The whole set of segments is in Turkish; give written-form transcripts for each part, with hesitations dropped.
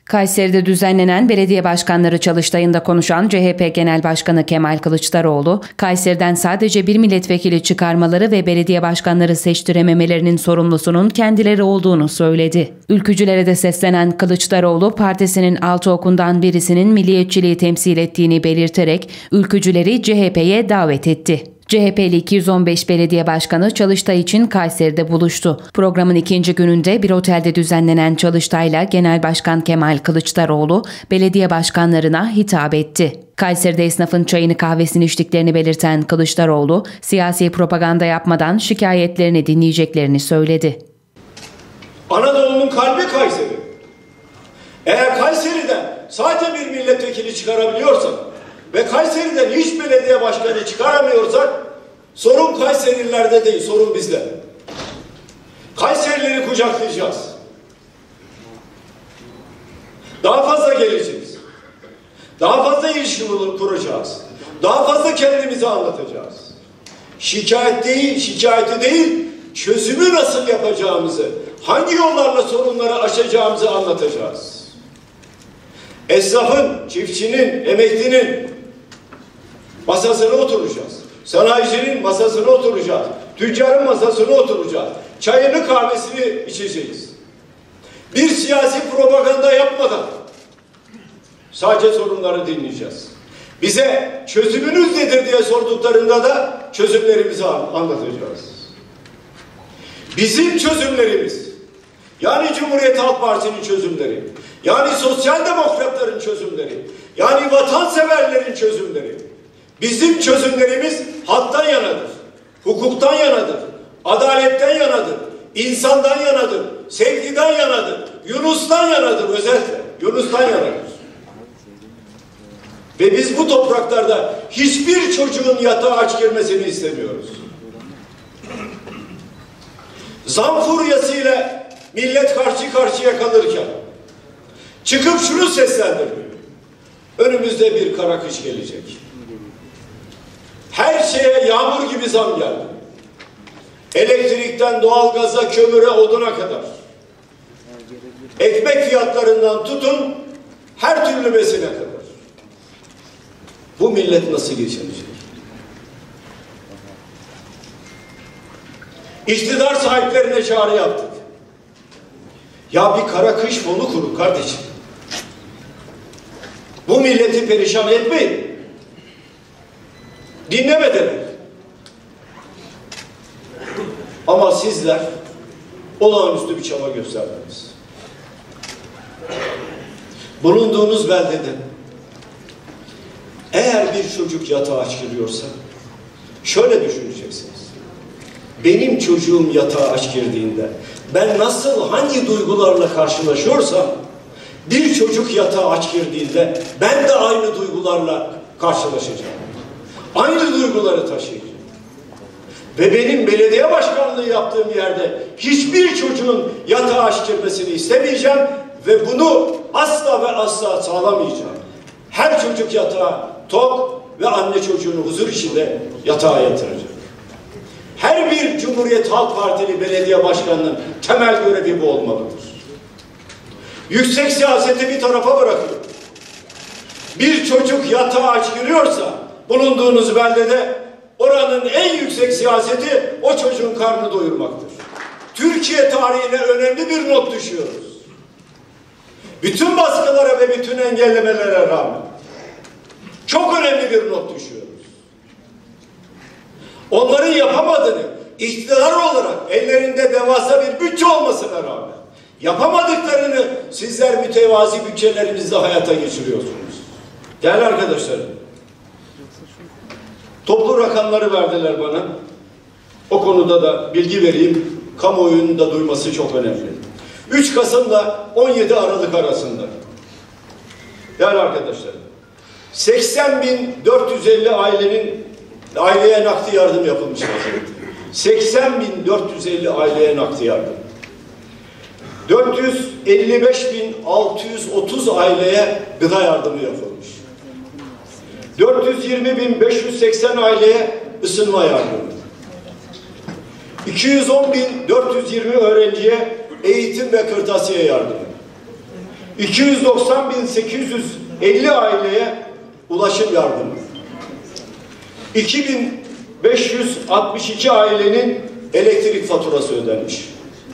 Kayseri'de düzenlenen belediye başkanları çalıştayında konuşan CHP Genel Başkanı Kemal Kılıçdaroğlu, Kayseri'den sadece bir milletvekili çıkarmaları ve belediye başkanları seçtirememelerinin sorumlusunun kendileri olduğunu söyledi. Ülkücülere de seslenen Kılıçdaroğlu, partisinin 6 okundan birisinin milliyetçiliği temsil ettiğini belirterek ülkücüleri CHP'ye davet etti. CHP'li 215 belediye başkanı çalıştay için Kayseri'de buluştu. Programın ikinci gününde bir otelde düzenlenen çalıştayla Genel Başkan Kemal Kılıçdaroğlu belediye başkanlarına hitap etti. Kayseri'de esnafın çayını kahvesini içtiklerini belirten Kılıçdaroğlu, siyasi propaganda yapmadan şikayetlerini dinleyeceklerini söyledi. Anadolu'nun kalbi Kayseri. Eğer Kayseri'den sadece bir milletvekili çıkarabiliyorsak ve Kayseri'den hiç belediye başkanı çıkaramıyorsak sorun Kayserililerde değil, sorun bizde. Kayserileri kucaklayacağız. Daha fazla geleceğiz. Daha fazla ilişki kuracağız. Daha fazla kendimizi anlatacağız. Şikayeti değil, çözümü nasıl yapacağımızı, hangi yollarla sorunları aşacağımızı anlatacağız. Esnafın, çiftçinin, emeklinin masasına oturacağız. Sanayicinin masasına oturacağız. Tüccarın masasına oturacağız. Çayını kahvesini içeceğiz. Bir siyasi propaganda yapmadan sadece sorunları dinleyeceğiz. Bize çözümünüz nedir diye sorduklarında da çözümlerimizi anlatacağız. Bizim çözümlerimiz, yani Cumhuriyet Halk Partisi'nin çözümleri, yani sosyal demokratların çözümleri, yani vatanseverlerin çözümleri, bizim çözümlerimiz haktan yanadır, hukuktan yanadır, adaletten yanadır, insandan yanadır, sevgiden yanadır, Yunus'tan yanadır, özellikle Yunus'tan yanadır. Ve biz bu topraklarda hiçbir çocuğun yatağa aç girmesini istemiyoruz. Zam furyasıyla millet karşı karşıya kalırken çıkıp şunu seslendirmiyor. Önümüzde bir kara kış gelecek. Her şeye yağmur gibi zam geldi. Elektrikten doğalgaza, kömüre, oduna kadar. Ekmek fiyatlarından tutun her türlü besine kadar. Bu millet nasıl geçinecek? İktidar sahiplerine çağrı yaptık. Ya bir kara kış fonu kurun kardeşim. Bu milleti perişan etmeyin. Dinlemediler. Ama sizler olağanüstü bir çaba gösterdiniz. Bulunduğunuz beldede eğer bir çocuk yatağa aç giriyorsa şöyle düşüneceksiniz. Benim çocuğum yatağa aç girdiğinde ben nasıl hangi duygularla karşılaşıyorsam bir çocuk yatağa aç girdiğinde ben de aynı duygularla karşılaşacağım. Aynı duyguları taşıyacağım. Ve benim belediye başkanlığı yaptığım yerde hiçbir çocuğun yatağa aç girmesini istemeyeceğim ve bunu asla ve asla sağlamayacağım. Her çocuk yatağa tok ve anne çocuğunu huzur içinde yatağa yatıracak. Her bir Cumhuriyet Halk Partili belediye başkanının temel görevi bu olmalıdır. Yüksek siyaseti bir tarafa bırakın. Bir çocuk yatağa aç giriyorsa bulunduğunuz beldede oranın en yüksek siyaseti o çocuğun karnını doyurmaktır. Türkiye tarihine önemli bir not düşüyoruz. Bütün baskılara ve bütün engellemelere rağmen çok önemli bir not düşüyoruz. Onların yapamadığını iktidar olarak ellerinde devasa bir bütçe olmasına rağmen yapamadıklarını sizler mütevazi bütçelerinizle hayata geçiriyorsunuz. Değerli arkadaşlarım, toplu rakamları verdiler bana. O konuda da bilgi vereyim. Kamuoyunun da duyması çok önemli. 3 Kasım'la 17 Aralık arasında değerli arkadaşlarım 80.450 aileye nakdi yardım yapılmış. 80.450 aileye nakdi yardım. 455.630 aileye gıda yardımı yapılmış. 420.580 aileye ısınma yardımı. 210.420 öğrenciye eğitim ve kırtasiye yardımı. 290.850 aileye ulaşım yardımı, 2.562 ailenin elektrik faturası ödenmiş,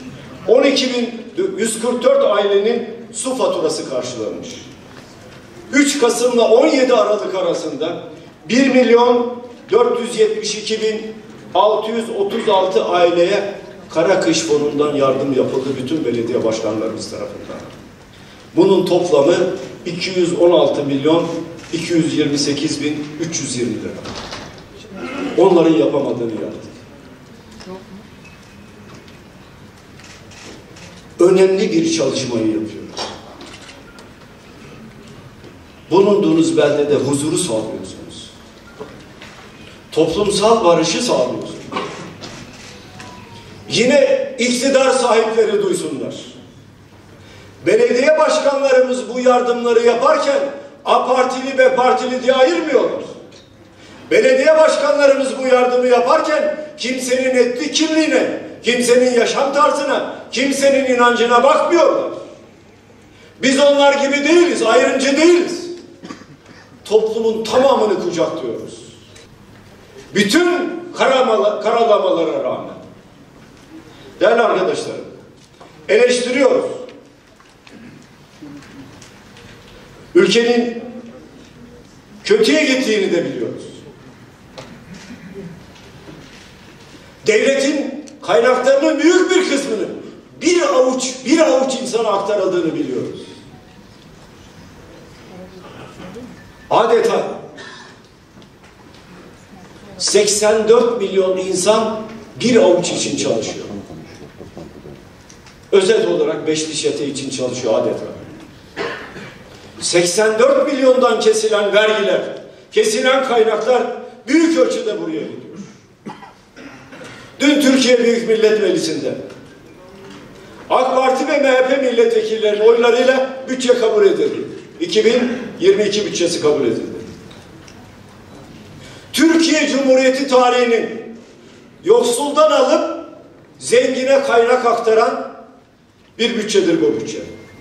12.144 ailenin su faturası karşılanmış. 3 Kasım'la 17 Aralık arasında 1.472.636 aileye kara kış fonundan yardım yapıldı bütün belediye başkanlarımız tarafından. Bunun toplamı 216.228.320 lira. Onların yapamadığını yaptık. Önemli bir çalışmayı yapıyoruz. Bulunduğunuz beldede huzuru sağlıyorsunuz. Toplumsal barışı sağlıyorsunuz. Yine iktidar sahipleri duysunlar. Belediye başkanlarımız bu yardımları yaparken A partili B partili diye ayırmıyorlar. Belediye başkanlarımız bu yardımı yaparken kimsenin etnik kimliğine, kimsenin yaşam tarzına, kimsenin inancına bakmıyorlar. Biz onlar gibi değiliz, ayrımcı değiliz. Toplumun tamamını kucaklıyoruz. Bütün karalamalara rağmen. Değerli arkadaşlarım, eleştiriyoruz. Ülkenin kötüye gittiğini de biliyoruz. Devletin kaynaklarının büyük bir kısmını bir avuç insana aktarıldığını biliyoruz. Adeta 84 milyon insan bir avuç için çalışıyor. Özet olarak beşli çete için çalışıyor adeta. 84 milyondan kesilen vergiler, kesilen kaynaklar büyük ölçüde buraya gidiyor. Dün Türkiye Büyük Millet Meclisi'nde AK Parti ve MHP milletvekillerinin oylarıyla bütçe kabul edildi. 2022 bütçesi kabul edildi. Türkiye Cumhuriyeti tarihinin yoksuldan alıp zengine kaynak aktaran bir bütçedir bu bütçe.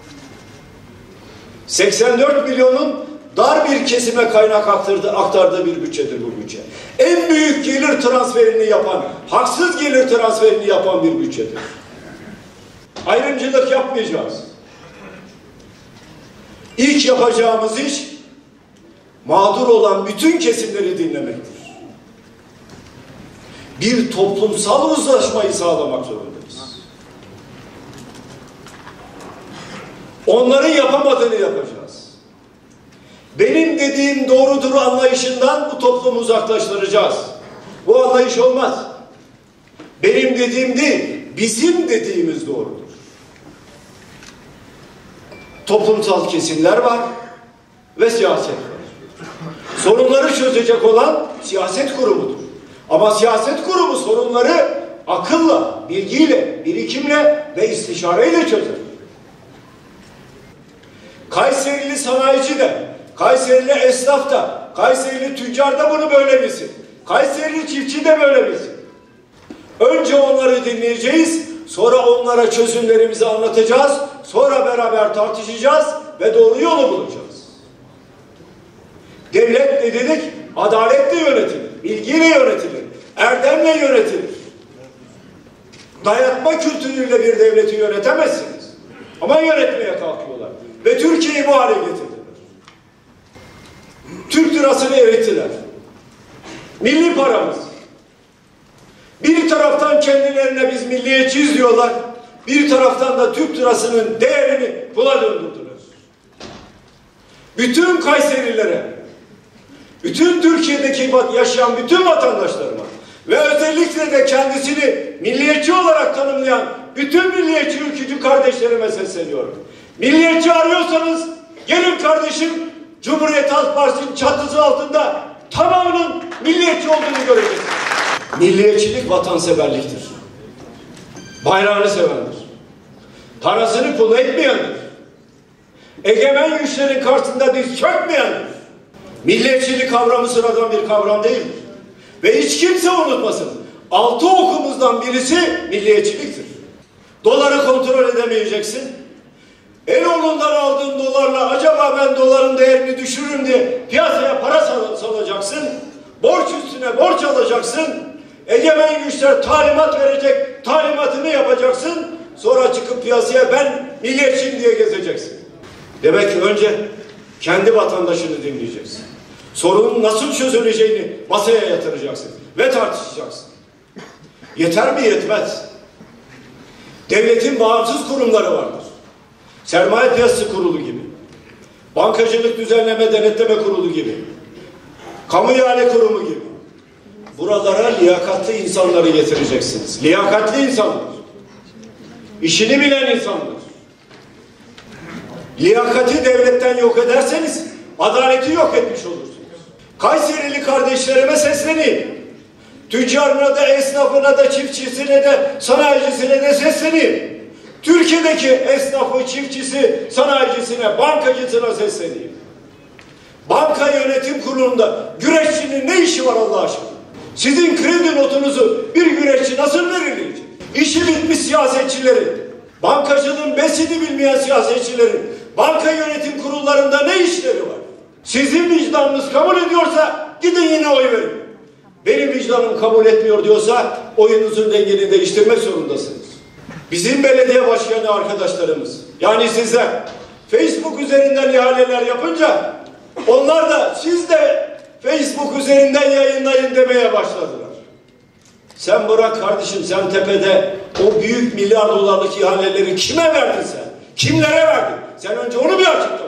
84 milyonun dar bir kesime kaynak aktardığı bir bütçedir bu bütçe. En büyük gelir transferini yapan, haksız gelir transferini yapan bir bütçedir. Ayrımcılık yapmayacağız. İlk yapacağımız iş mağdur olan bütün kesimleri dinlemektir. Bir toplumsal uzlaşmayı sağlamak zorundayız. Onların yapamadığını yapacağız. Benim dediğim doğrudur anlayışından bu toplumu uzaklaştıracağız. Bu anlayış olmaz. Benim dediğim değil, bizim dediğimiz doğrudur. Toplumsal kesimler var ve siyaset var. Sorunları çözecek olan siyaset kurumudur. Ama siyaset kurumu sorunları akılla, bilgiyle, birikimle ve istişareyle çözer. Kayserili sanayici de, Kayserili esnaf da, Kayserili tüccar da bunu böyle bilsin. Kayserili çiftçi de böyle bilsin. Önce onları dinleyeceğiz, sonra onlara çözümlerimizi anlatacağız, sonra beraber tartışacağız ve doğru yolu bulacağız. Devlet ne dedik? Adaletle yönetilir, bilgiyle yönetilir, erdemle yönetilir. Dayatma kültürüyle bir devleti yönetemezsiniz. Ama yönetmeye kalkıyorlar. Ve Türkiye'yi bu hale getirdiler. Türk lirasını erittiler. Milli paramız. Bir taraftan kendilerine biz milliyetçiyiz diyorlar. Bir taraftan da Türk lirasının değerini buna döndürdüler. Bütün Kayserililere, bütün Türkiye'deki yaşayan bütün vatandaşlarıma ve özellikle de kendisini milliyetçi olarak tanımlayan bütün milliyetçi ülkücü kardeşlerime sesleniyorum. Milliyetçi arıyorsanız gelin kardeşim, Cumhuriyet Halk Partisi'nin çatısı altında tamamının milliyetçi olduğunu göreceksiniz. Milliyetçilik vatanseverliktir. Bayrağını sevendir. Parasını pul etmeyendir. Egemen güçlerin karşısında diz çökmeyendir. Milliyetçilik kavramı sıradan bir kavram değildir. Ve hiç kimse unutmasın. 6 okumuzdan birisi milliyetçiliktir. Doları kontrol edemeyeceksin. Eloğlundan aldığın dolarla acaba ben doların değerini düşürürüm diye piyasaya para salacaksın. Borç üstüne borç alacaksın. Egemen güçler talimat verecek, talimatını yapacaksın. Sonra çıkıp piyasaya ben milliyetçiyim diye gezeceksin. Demek ki önce kendi vatandaşını dinleyeceksin. Sorunun nasıl çözüleceğini masaya yatıracaksın ve tartışacaksın. Yeter mi yetmez. Devletin bağımsız kurumları vardır. Sermaye Piyasası Kurulu gibi, Bankacılık Düzenleme Denetleme Kurulu gibi, Kamu İhale Kurumu gibi. Buralara liyakatli insanları getireceksiniz. Liyakatli insanlar. İşini bilen insanlar. Liyakati devletten yok ederseniz adaleti yok etmiş olursunuz. Kayserili kardeşlerime sesleneyim. Tüccarına da, esnafına da, çiftçisine de, sanayicisine de sesleneyim. Türkiye'deki esnafı, çiftçisi, sanayicisine, bankacısına sesleneyim. Banka yönetim kurulunda güreşçinin ne işi var Allah aşkına? Sizin kredi notunuzu bir güreşçi nasıl belirleyecek? İşi bitmiş siyasetçilerin, bankacılığın besini bilmeyen siyasetçilerin banka yönetim kurullarında ne işleri var? Sizin vicdanınız kabul ediyorsa gidin yine oy verin. Benim vicdanım kabul etmiyor diyorsa oyunuzun rengini değiştirmek zorundasınız. Bizim belediye başkanı arkadaşlarımız, yani sizler Facebook üzerinden ihaleler yapınca onlar da siz de Facebook üzerinden yayınlayın demeye başladılar. Sen bırak kardeşim, sen tepede o büyük milyar dolarlık ihaleleri kime verdin sen? Kimlere verdin? Sen önce onu bir açıkla.